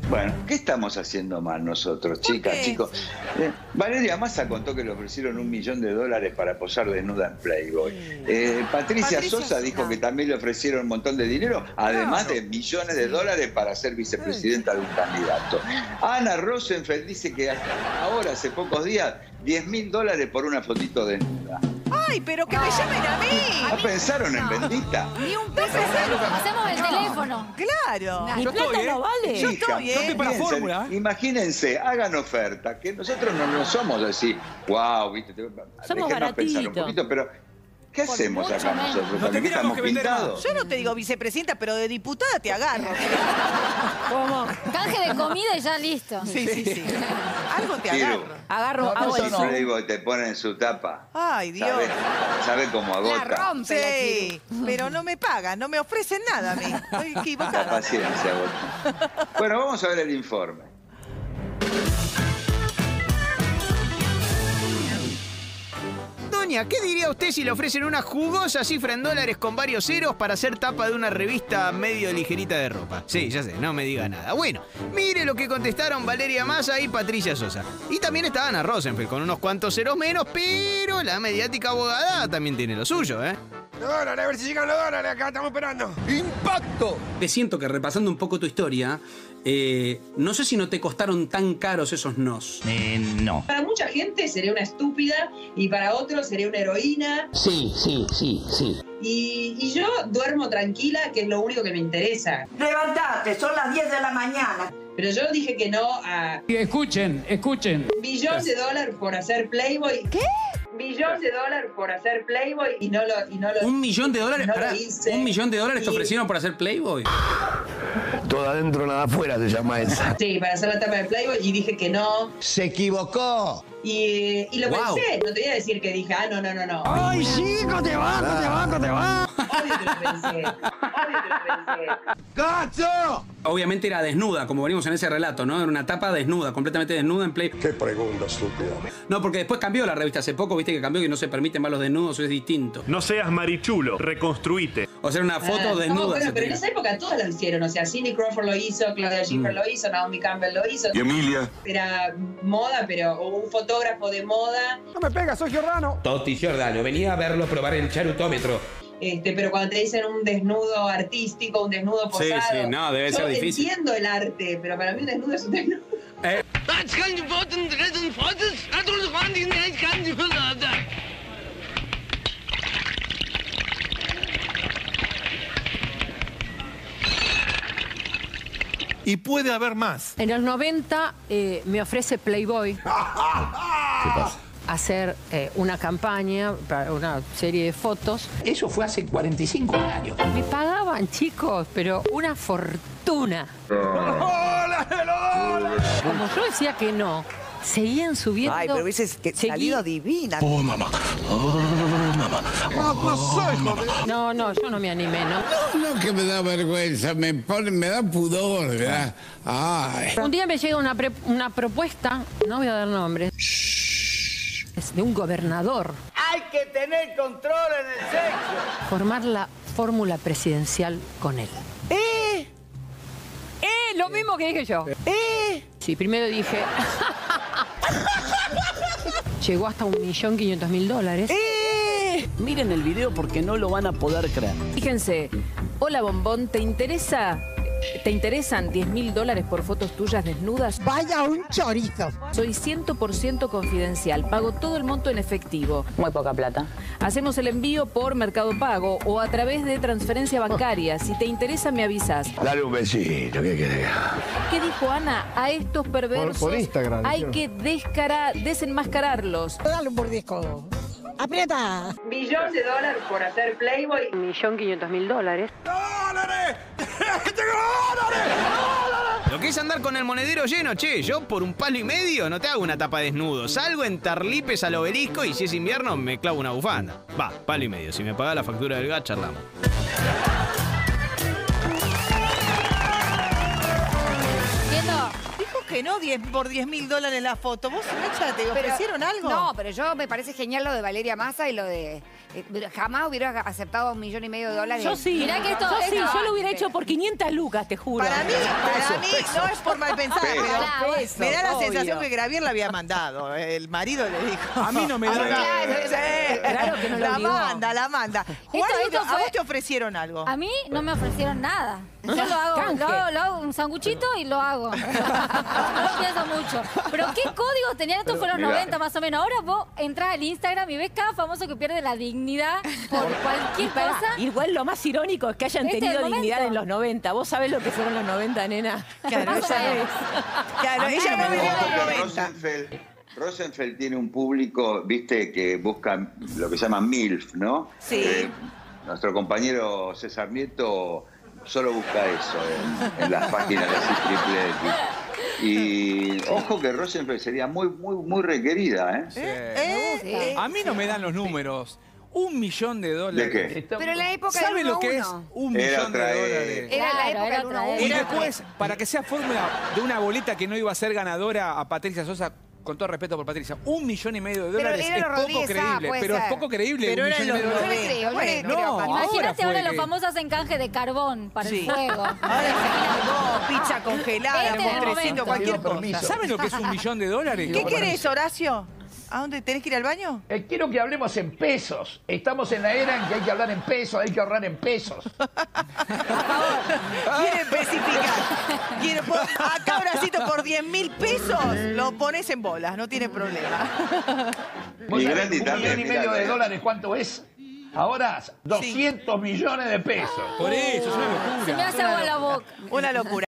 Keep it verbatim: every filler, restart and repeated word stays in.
Bueno, ¿qué estamos haciendo mal nosotros, chicas, chicos? Eh, Valeria Massa contó que le ofrecieron un millón de dólares para posar desnuda en Playboy. Eh, Patricia, Patricia Sosa dijo no. que también le ofrecieron un montón de dinero, además claro. de millones de dólares para ser vicepresidenta de un candidato. Ana Rosenfeld dice que hasta ahora, hace pocos días, diez mil dólares por una fotito desnuda. ¡Ay, pero que me llamen a mí! ¿No pensaron en Bendita? Ni un peso. Hacemos el teléfono. Claro. Mi plata estoy, no vale. Yo estoy, Yo estoy para Piensen, fórmula. Imagínense, hagan oferta, que nosotros no, no somos así, wow, viste, te, somos déjenos pensar un baratitos. poquito, pero ¿qué Por hacemos acá menos. nosotros? No ¿También tendríamos estamos que vender pintados? Yo no te digo vicepresidenta, pero de diputada te agarro. ¿Cómo? Canje de comida y ya listo. Sí, sí, sí. Algo te Sí, agarro. Agarro, No, hago si el Playboy te pone en su tapa. Ay, Dios. ¿Sabe, sabe cómo La agota? rompe. Sí, pero no me pagan, no me ofrecen nada a mí. Estoy La equivocada. paciencia agota. Bueno, vamos a ver el informe. Doña, ¿qué diría usted si le ofrecen una jugosa cifra en dólares con varios ceros para hacer tapa de una revista medio ligerita de ropa? Sí, ya sé, no me diga nada. Bueno, mire lo que contestaron Valeria Massa y Patricia Sosa. Y también está Ana Rosenfeld con unos cuantos ceros menos, pero la mediática abogada también tiene lo suyo, ¿eh? Los dólares, a ver si llegan los dólares, acá estamos esperando. ¡Impacto! Te siento que repasando un poco tu historia, eh, no sé si no te costaron tan caros esos nos. Eh, no. Para mucha gente sería una estúpida y para otros sería una heroína. Sí, sí, sí, sí. Y, y yo duermo tranquila, que es lo único que me interesa. Levantate, son las diez de la mañana. Pero yo dije que no a... Escuchen, escuchen. Un billón de dólares por hacer Playboy. ¿Qué? Billón de dólares por hacer Playboy y no lo... Y no lo ¿Un millón de dólares? no Pará, lo hice. ¿Un millón de dólares te Y- ofrecieron por hacer Playboy? Todo adentro, nada afuera se llama esa. Sí, para hacer la tapa de Playboy y dije que no. Se equivocó. Y, y lo Wow. pensé. No te voy a decir que dije, ah, no, no, no, no. ¡Ay, chico, te vas, te vas, te vas! Obvio que lo pensé. Obvio que lo pensé. ¡Cacho! Obviamente era desnuda, como venimos en ese relato, ¿no? Era una tapa desnuda, completamente desnuda en Play. ¡Qué pregunta estúpida! No, porque después cambió la revista hace poco, viste que cambió que no se permiten más los desnudos, es distinto. No seas marichulo, reconstruite. O sea, una foto Ah, desnuda. no, bueno, se pero en tenía. esa época todas lo hicieron. O sea, Cindy Crawford lo hizo, Claudia Schiffer Mm. lo hizo, Naomi Campbell lo hizo. ¿Y Emilia? Era moda, pero o un fotógrafo de moda. ¡No me pegas, soy Giordano! Totti Giordano, venía a verlo probar el charutómetro. Este, pero cuando te dicen un desnudo artístico, un desnudo Sí, posado. sí, no, debe yo ser difícil. entiendo el arte, pero para mí un desnudo es un desnudo. Eh, Y puede haber más. En los noventa eh, me ofrece Playboy ¿Qué pasa? hacer eh, una campaña para una serie de fotos. Eso fue hace cuarenta y cinco años. Me pagaban, chicos, pero una fortuna. Como yo decía que no, seguían subiendo. Ay, pero hubieses que Seguí- salido divina. ¡Oh, mamá! ¡Oh, mamá! No, no, yo no me animé, ¿no? No, que me da vergüenza, me pone, me da pudor, ¿verdad? Ay. Un día me llega una, pre- una propuesta, no voy a dar nombres, es de un gobernador, Hay que tener control en el sexo. formar la fórmula presidencial con él. ¿Eh? ¡Eh! Lo mismo que dije yo. ¿Eh? Sí, primero dije... Llegó hasta un millón quinientos mil dólares. ¿Eh? Miren el video porque no lo van a poder creer. Fíjense, hola Bombón, ¿te interesa? ¿Te interesan diez mil dólares por fotos tuyas desnudas? Vaya un chorizo. Soy cien por ciento confidencial, pago todo el monto en efectivo. Muy poca plata. Hacemos el envío por Mercado Pago o a través de transferencia bancaria. Si te interesa, me avisas. Dale un besito, ¿qué querés? ¿Qué dijo Ana? A estos perversos Por- por Instagram, hay dijeron. que descarar, desenmascararlos. Dale un mordisco. ¡Aprieta! Billón de dólares por hacer Playboy. Un millón quinientos mil dólares. ¡Dólares! Lo que es andar con el monedero lleno, che, yo por un palo y medio no te hago una tapa desnudo. Salgo en tarlipes al obelisco y si es invierno me clavo una bufanda. Va, palo y medio. Si me pagás la factura del gas, charlamos. Entiendo. Dijo que que no diez, por diez mil dólares la foto. ¿Vos, Mecha, te ofrecieron algo? No, pero yo me parece genial lo de Valeria Massa y lo de... eh, jamás hubiera aceptado un millón y medio de dólares. Yo sí. Mirá que esto, yo sí, esto- yo lo hubiera hecho por quinientas lucas, te juro. Para mí, para mí no es por mal pensar, Pesos. pero Claro, eso, me da la obvio. sensación que Gravier la había mandado. El marido le dijo. A mí no me da Ah, nada. sí. Claro que no lo La obligó. manda, la manda. Juan, esto ¿a fue- vos te ofrecieron algo? A mí no me ofrecieron nada. Yo lo hago, Canje. lo hago, lo hago un sanguchito y lo hago. No lo pienso mucho. Pero ¿qué códigos tenían? Esto fue los Mirá. noventa más o menos. Ahora vos entras al Instagram y ves cada famoso que pierde la dignidad por cualquier Pará, cosa. igual lo más irónico es que hayan Este es tenido el dignidad momento. en los noventa. ¿Vos sabés lo que fueron los noventa, nena? Claro, ¿Vos ella sabés? Claro, A mí ella me no vivió gusta en los que noventa. Rosenfeld, Rosenfeld tiene un público, viste, que busca lo que llaman MILF, ¿no? Sí. Eh, nuestro compañero César Nieto solo busca eso en, en las páginas de así triple X. Y ojo que Rosenfeld sería muy, muy, muy requerida, ¿eh? ¿Eh? Sí. A mí no me dan los números. Un millón de dólares. ¿De qué? Pero en la época ¿Saben del lo que es uno a uno. un Era millón de otra dólares? época. Era la Claro, época era del otra uno a uno. Y época. después, para que sea fórmula de una boleta que no iba a ser ganadora a Patricia Sosa, con todo respeto por Patricia, un millón y medio de Pero dólares era es los poco Rodríguez Sá, creíble. puede pero es ser. poco creíble. Pero un era millón y en medio los de Yo le dólares. creo, yo le Bueno, creo. no, Patricia. ahora Imagínate ahora fue los que- famosos hacen canje de carbón para Sí. el fuego. Ahora se vos, pizza congelada, Este es el postrecito, momento. cualquier Pido cosa. permiso. ¿Saben lo que es un millón de dólares? ¿Qué querés, Horacio? ¿A dónde tenés que ir al baño? Eh, quiero que hablemos en pesos. Estamos en la era en que hay que hablar en pesos, hay que ahorrar en pesos. Quiere especificar. Quiere por- acá, Horacito, por diez mil pesos lo pones en bolas, no tiene problema. ¿Vos Y sabés Grandi un también, millón y mirá, medio de mirá. dólares cuánto es? Ahora, doscientos millones de pesos. Por eso, es una locura. Se me hace agua la boca. Una locura.